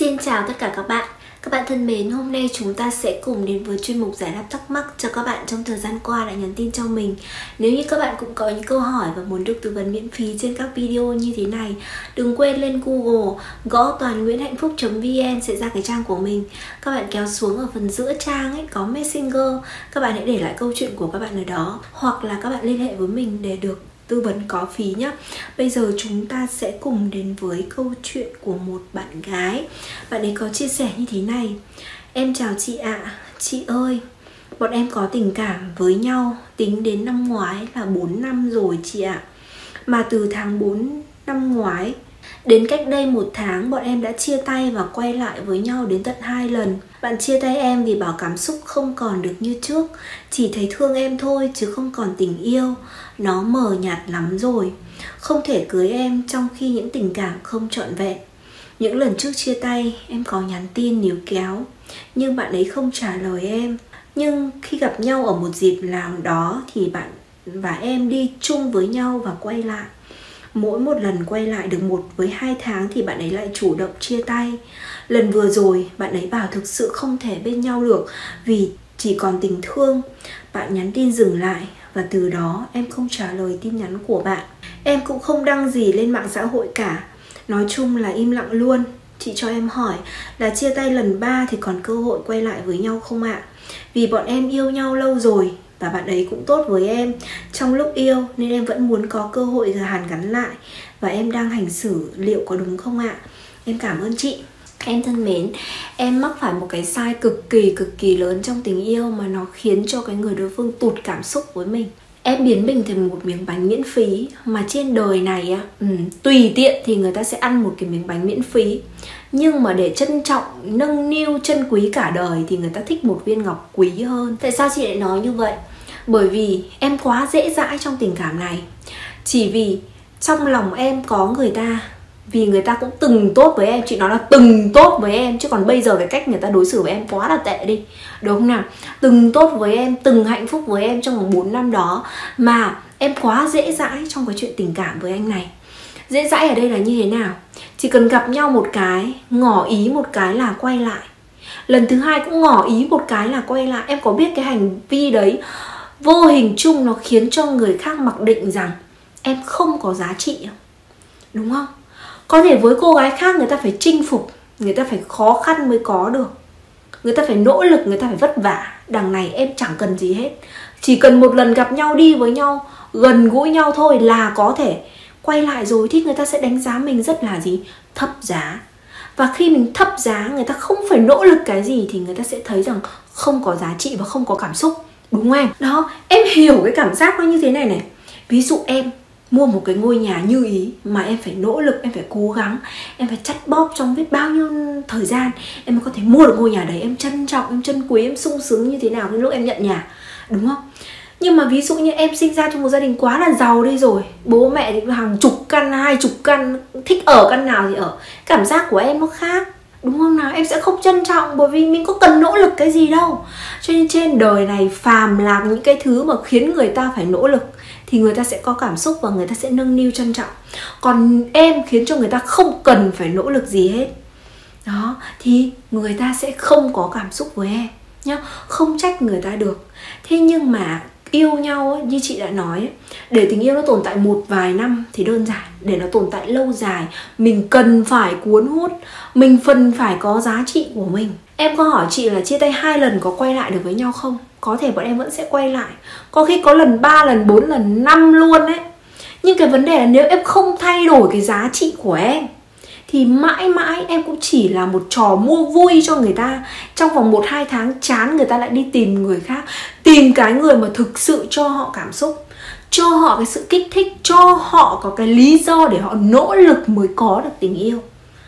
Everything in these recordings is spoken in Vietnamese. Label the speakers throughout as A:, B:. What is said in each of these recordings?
A: Xin chào tất cả các bạn. Các bạn thân mến, hôm nay chúng ta sẽ cùng đến với chuyên mục giải đáp thắc mắc cho các bạn trong thời gian qua đã nhắn tin cho mình. Nếu như các bạn cũng có những câu hỏi và muốn được tư vấn miễn phí trên các video như thế này, đừng quên lên Google gõ toannguyenhhạnhphúc.vn sẽ ra cái trang của mình. Các bạn kéo xuống ở phần giữa trang ấy có Messenger, các bạn hãy để lại câu chuyện của các bạn ở đó, hoặc là các bạn liên hệ với mình để được tư vấn có phí nhé. Bây giờ chúng ta sẽ cùng đến với câu chuyện của một bạn gái. Bạn ấy có chia sẻ như thế này: Em chào chị ạ. Chị ơi, bọn em có tình cảm với nhau tính đến năm ngoái là 4 năm rồi chị ạ. Mà từ tháng 4 năm ngoái đến cách đây 1 tháng, bọn em đã chia tay và quay lại với nhau đến tận 2 lần. Bạn chia tay em vì bảo cảm xúc không còn được như trước, chỉ thấy thương em thôi chứ không còn tình yêu. Nó mờ nhạt lắm rồi, không thể cưới em trong khi những tình cảm không trọn vẹn. Những lần trước chia tay, em có nhắn tin níu kéo, nhưng bạn ấy không trả lời em. Nhưng khi gặp nhau ở một dịp nào đó thì bạn và em đi chung với nhau và quay lại. Mỗi một lần quay lại được 1 với 2 tháng thì bạn ấy lại chủ động chia tay. Lần vừa rồi bạn ấy bảo thực sự không thể bên nhau được vì chỉ còn tình thương. Bạn nhắn tin dừng lại và từ đó em không trả lời tin nhắn của bạn. Em cũng không đăng gì lên mạng xã hội cả. Nói chung là im lặng luôn. Chị cho em hỏi là chia tay lần 3 thì còn cơ hội quay lại với nhau không ạ? Vì bọn em yêu nhau lâu rồi và bạn ấy cũng tốt với em trong lúc yêu, nên em vẫn muốn có cơ hội hàn gắn lại. Và em đang hành xử liệu có đúng không ạ? Em cảm ơn chị. Em thân mến, em mắc phải một cái sai cực kỳ lớn trong tình yêu mà nó khiến cho cái người đối phương tụt cảm xúc với mình. Em biến mình thành một miếng bánh miễn phí. Mà trên đời này tùy tiện thì người ta sẽ ăn một cái miếng bánh miễn phí, nhưng mà để trân trọng, nâng niu, trân quý cả đời thì người ta thích một viên ngọc quý hơn. Tại sao chị lại nói như vậy? Bởi vì em quá dễ dãi trong tình cảm này. Chỉ vì trong lòng em có người ta, vì người ta cũng từng tốt với em. Chị nói là từng tốt với em, chứ còn bây giờ cái cách người ta đối xử với em quá là tệ đi, đúng không nào? Từng tốt với em, từng hạnh phúc với em trong vòng 4 năm đó. Mà em quá dễ dãi trong cái chuyện tình cảm với anh này. Dễ dãi ở đây là như thế nào? Chỉ cần gặp nhau một cái, ngỏ ý một cái là quay lại. Lần thứ 2 cũng ngỏ ý một cái là quay lại. Em có biết cái hành vi đấy vô hình chung nó khiến cho người khác mặc định rằng em không có giá trị, đúng không? Có thể với cô gái khác người ta phải chinh phục, người ta phải khó khăn mới có được, người ta phải nỗ lực, người ta phải vất vả. Đằng này em chẳng cần gì hết. Chỉ cần một lần gặp nhau, đi với nhau, gần gũi nhau thôi là có thể quay lại rồi. Thì người ta sẽ đánh giá mình rất là gì? Thấp giá. Và khi mình thấp giá, người ta không phải nỗ lực cái gì thì người ta sẽ thấy rằng không có giá trị và không có cảm xúc, đúng không em? Đó, em hiểu cái cảm giác nó như thế này này. Ví dụ em mua một cái ngôi nhà như ý mà em phải nỗ lực, em phải cố gắng, em phải chắt bóp trong biết bao nhiêu thời gian em mới có thể mua được ngôi nhà đấy. Em trân trọng, em trân quý, em sung sướng như thế nào cái lúc em nhận nhà, đúng không? Nhưng mà ví dụ như em sinh ra trong một gia đình quá là giàu đi rồi, bố mẹ thì hàng chục căn, 20 căn, thích ở căn nào thì ở, cảm giác của em nó khác, đúng không nào? Em sẽ không trân trọng bởi vì mình có cần nỗ lực cái gì đâu. Cho nên trên đời này phàm là những cái thứ mà khiến người ta phải nỗ lực thì người ta sẽ có cảm xúc và người ta sẽ nâng niu trân trọng. Còn em khiến cho người ta không cần phải nỗ lực gì hết, đó, thì người ta sẽ không có cảm xúc với em nhá. Không trách người ta được. Thế nhưng mà yêu nhau ấy, như chị đã nói ấy, để tình yêu nó tồn tại một vài năm thì đơn giản. Để nó tồn tại lâu dài, mình cần phải cuốn hút, mình cần phải có giá trị của mình. Em có hỏi chị là chia tay 2 lần có quay lại được với nhau không? Có thể bọn em vẫn sẽ quay lại. Có khi có lần 3 lần, 4 lần, 5 luôn đấy. Nhưng cái vấn đề là nếu em không thay đổi cái giá trị của em thì mãi mãi em cũng chỉ là một trò mua vui cho người ta. Trong vòng 1-2 tháng chán, người ta lại đi tìm người khác, tìm cái người mà thực sự cho họ cảm xúc, cho họ cái sự kích thích, cho họ có cái lý do để họ nỗ lực mới có được tình yêu.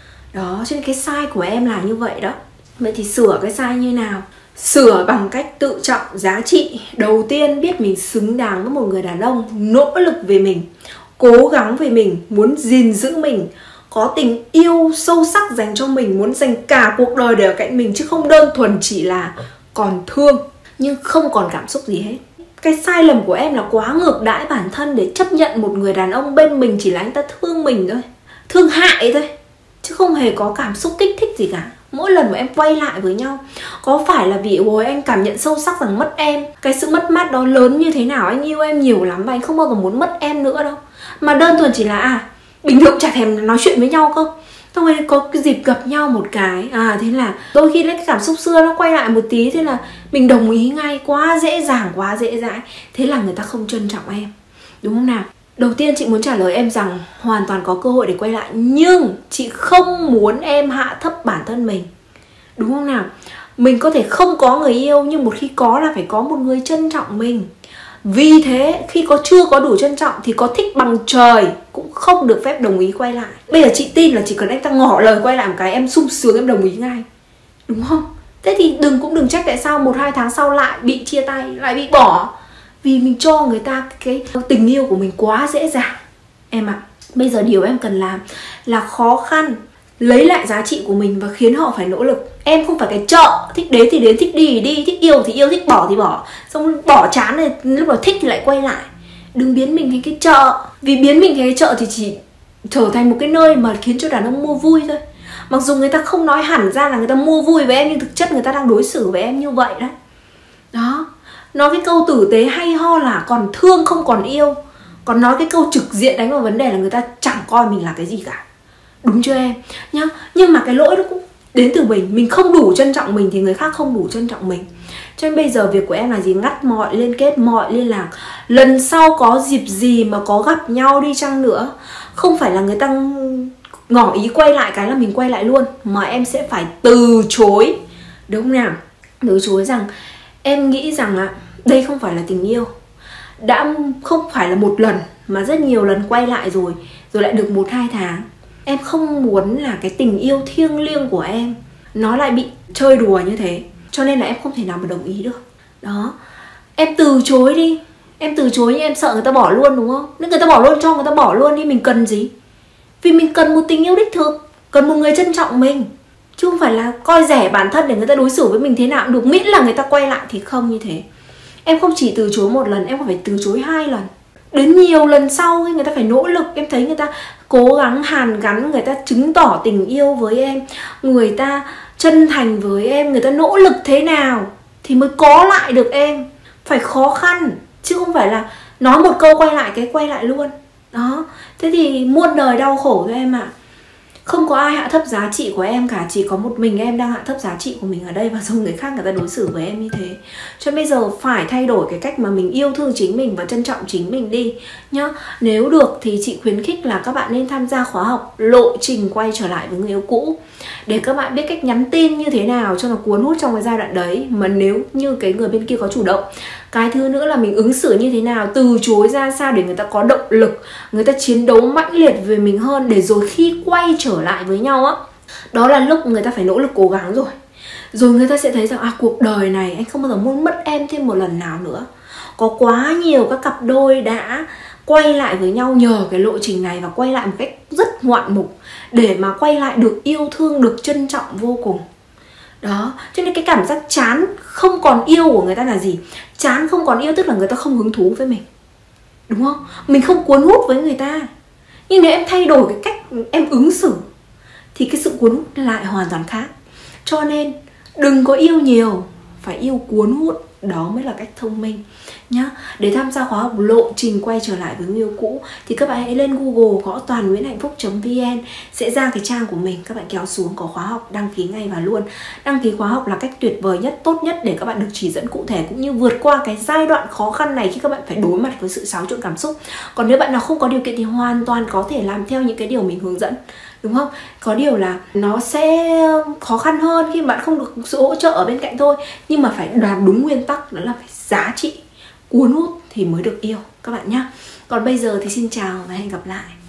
A: Đó, cho nên cái sai của em là như vậy đó. Vậy thì sửa cái sai như nào? Sửa bằng cách tự trọng giá trị. Đầu tiên biết mình xứng đáng với một người đàn ông, nỗ lực về mình, cố gắng về mình, muốn gìn giữ mình, có tình yêu sâu sắc dành cho mình, muốn dành cả cuộc đời để ở cạnh mình, chứ không đơn thuần chỉ là còn thương nhưng không còn cảm xúc gì hết. Cái sai lầm của em là quá ngược đãi bản thân để chấp nhận một người đàn ông bên mình chỉ là anh ta thương mình thôi, thương hại thôi. chứ không hề có cảm xúc kích thích gì cả. Mỗi lần mà em quay lại với nhau, có phải là vì ôi anh cảm nhận sâu sắc rằng mất em, cái sự mất mát đó lớn như thế nào, anh yêu em nhiều lắm và anh không bao giờ muốn mất em nữa đâu. Mà đơn thuần chỉ là bình thường chả thèm nói chuyện với nhau cơ, xong rồi có cái dịp gặp nhau một cái thế là đôi khi cái cảm xúc xưa nó quay lại một tí, thế là mình đồng ý ngay, quá dễ dàng, quá dễ dãi. Thế là người ta không trân trọng em, đúng không nào? Đầu tiên chị muốn trả lời em rằng hoàn toàn có cơ hội để quay lại, nhưng chị không muốn em hạ thấp bản thân mình, đúng không nào? Mình có thể không có người yêu, nhưng một khi có là phải có một người trân trọng mình. Vì thế khi chưa có đủ trân trọng thì có thích bằng trời cũng không được phép đồng ý quay lại. Bây giờ chị tin là chỉ cần anh ta ngỏ lời quay lại một cái, em sung sướng, em đồng ý ngay, đúng không? Thế thì đừng trách tại sao 1-2 tháng sau lại bị chia tay, lại bị bỏ. Vì mình cho người ta cái tình yêu của mình quá dễ dàng. Em ạ, bây giờ điều em cần làm là khó khăn lấy lại giá trị của mình và khiến họ phải nỗ lực. Em không phải cái chợ, thích đến thì đến, thích đi thì đi, thích yêu thì yêu, thích bỏ thì bỏ. Xong bỏ chán này, lúc nào thích thì lại quay lại. Đừng biến mình thành cái chợ. Vì biến mình thành cái chợ thì chỉ trở thành một cái nơi mà khiến cho đàn ông mua vui thôi. Mặc dù người ta không nói hẳn ra là người ta mua vui với em, nhưng thực chất người ta đang đối xử với em như vậy đấy. Đó. Nói cái câu tử tế hay ho là còn thương không còn yêu. Còn nói cái câu trực diện đánh vào vấn đề là người ta chẳng coi mình là cái gì cả. Đúng chưa em? Nhá. Nhưng mà cái lỗi đó cũng đến từ mình không đủ trân trọng mình thì người khác không đủ trân trọng mình. Cho nên bây giờ việc của em là gì? Ngắt mọi liên kết, mọi liên lạc. Lần sau có dịp gì mà có gặp nhau đi chăng nữa, không phải là người ta ngỏ ý quay lại cái là mình quay lại luôn, mà em sẽ phải từ chối, đúng không nào? Từ chối rằng em nghĩ rằng đây không phải là tình yêu. Đã không phải là một lần mà rất nhiều lần quay lại rồi lại được 1-2 tháng. Em không muốn là cái tình yêu thiêng liêng của em nó lại bị chơi đùa như thế. Cho nên là em không thể nào mà đồng ý được. Đó. Em từ chối đi. Em từ chối nhưng em sợ người ta bỏ luôn, đúng không? Nếu người ta bỏ luôn, cho người ta bỏ luôn đi. Mình cần gì? Vì mình cần một tình yêu đích thực, cần một người trân trọng mình, chứ không phải là coi rẻ bản thân để người ta đối xử với mình thế nào cũng được, miễn là người ta quay lại thì không như thế. Em không chỉ từ chối một lần, em còn phải từ chối 2 lần. Đến nhiều lần sau khi người ta phải nỗ lực, em thấy người ta cố gắng hàn gắn, người ta chứng tỏ tình yêu với em, người ta chân thành với em, người ta nỗ lực thế nào thì mới có lại được em. Phải khó khăn, chứ không phải là nói một câu quay lại cái quay lại luôn. Đó, thế thì muôn đời đau khổ thôi em ạ. Không có ai hạ thấp giá trị của em cả, chỉ có một mình em đang hạ thấp giá trị của mình ở đây, và xong người khác người ta đối xử với em như thế. Cho nên bây giờ phải thay đổi cái cách mà mình yêu thương chính mình và trân trọng chính mình đi nhá. Nếu được thì chị khuyến khích là các bạn nên tham gia khóa học lộ trình quay trở lại với người yêu cũ, để các bạn biết cách nhắn tin như thế nào cho nó cuốn hút trong cái giai đoạn đấy, mà nếu như cái người bên kia có chủ động. Cái thứ nữa là mình ứng xử như thế nào, từ chối ra sao để người ta có động lực, người ta chiến đấu mãnh liệt về mình hơn, để rồi khi quay trở lại với nhau đó là lúc người ta phải nỗ lực cố gắng rồi. Rồi người ta sẽ thấy rằng cuộc đời này anh không bao giờ muốn mất em thêm một lần nào nữa. Có quá nhiều các cặp đôi đã quay lại với nhau nhờ cái lộ trình này, và quay lại một cách rất ngoạn mục, để mà quay lại được yêu thương, được trân trọng vô cùng. Đó, cho nên cái cảm giác chán không còn yêu của người ta là gì? Chán không còn yêu tức là người ta không hứng thú với mình, đúng không? Mình không cuốn hút với người ta. Nhưng nếu em thay đổi cái cách em ứng xử thì cái sự cuốn hút lại hoàn toàn khác. Cho nên đừng có yêu nhiều, phải yêu cuốn hút. Đó mới là cách thông minh nhá. Để tham gia khóa học lộ trình quay trở lại với người yêu cũ thì các bạn hãy lên Google gõ toannguyенhhạnhphúc.vn, sẽ ra cái trang của mình, các bạn kéo xuống có khóa học, đăng ký ngay vào luôn. Đăng ký khóa học là cách tuyệt vời nhất, tốt nhất để các bạn được chỉ dẫn cụ thể cũng như vượt qua cái giai đoạn khó khăn này khi các bạn phải đối mặt với sự xáo trộn cảm xúc. Còn nếu bạn nào không có điều kiện thì hoàn toàn có thể làm theo những cái điều mình hướng dẫn, đúng không? Có điều là nó sẽ khó khăn hơn khi bạn không được sự hỗ trợ ở bên cạnh thôi. Nhưng mà phải làm đúng nguyên tắc, đó là phải giá trị, cuốn hút thì mới được yêu các bạn nhé. Còn bây giờ thì xin chào và hẹn gặp lại.